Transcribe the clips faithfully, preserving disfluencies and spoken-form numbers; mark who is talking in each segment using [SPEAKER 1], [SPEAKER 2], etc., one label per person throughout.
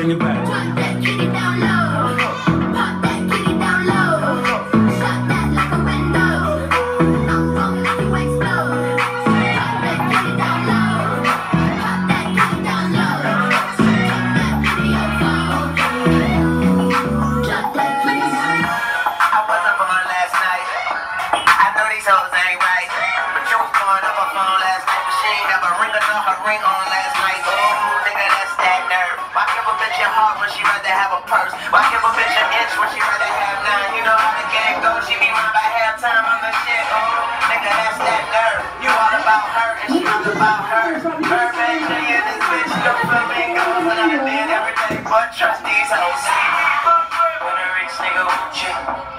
[SPEAKER 1] bring it back.
[SPEAKER 2] Drop that kitty down low. Pop that kitty down low. Shut that like a window. I'm gon' make you explode. Drop that kitty down low. Pop that kitty down low. Drop that video phone. Drop that kitty down low.
[SPEAKER 3] I wasn't born last night. I know these hoes ain't right. But you was blowing up her phone last night. But she ain't never ring enough her ring on last night. Oh, nigga, that's that nerve. Why give a bitch your heart when she rather have a purse? Why give a bitch an inch when she rather have nine? You know how the game goes. She be run by halftime on the shit. Oh, nigga, that's that nerve. You all about her and she all about hers. Her man, J and this bitch, you don't feel me goes. But I did everything but trust these hoes. When a rich nigga with you.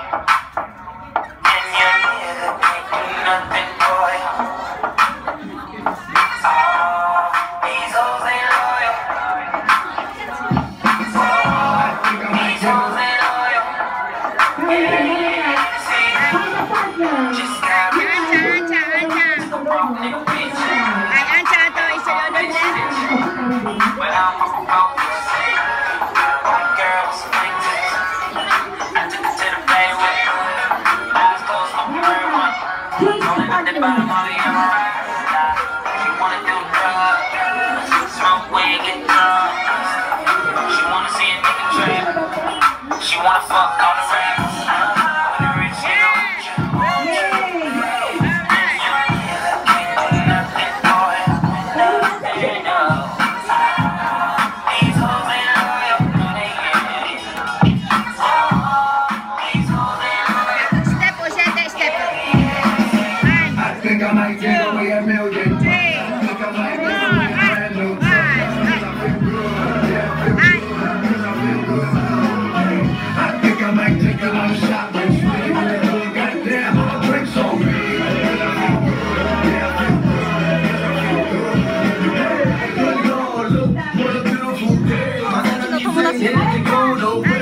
[SPEAKER 3] And your nigga can't do nothing, boy. These hoes ain't loyal. These hoes ain't loyal. Yeah, see, just got me. The broke nigga bitch. But I'm about to say, white girls, like this. I took it to the bay with me. Eyes closed, smoking marijuana. Rolling up the bottom of the emerald. She wanna do drugs. Smoke weed, get drunk. She wanna see a nigga trap. She wanna fuck all the rappers. When a rich nigga with you. And your nigga can't do nothing, boy. Nothing, no. These hoes ain't loyal, no they ain't. These hoes ain't loyal.
[SPEAKER 4] Step or shut that step.
[SPEAKER 5] I think I might give away a million. I think I might give away a brand new. Cause I feel good, yeah, I feel good, cause I feel good. I think I might take a long shot with you. Goddamn, all the drinks on me. Cause I feel good, yeah, I feel good, cause I feel good. Good Lord, look, what a beautiful day. My energy saying, here to go, no way.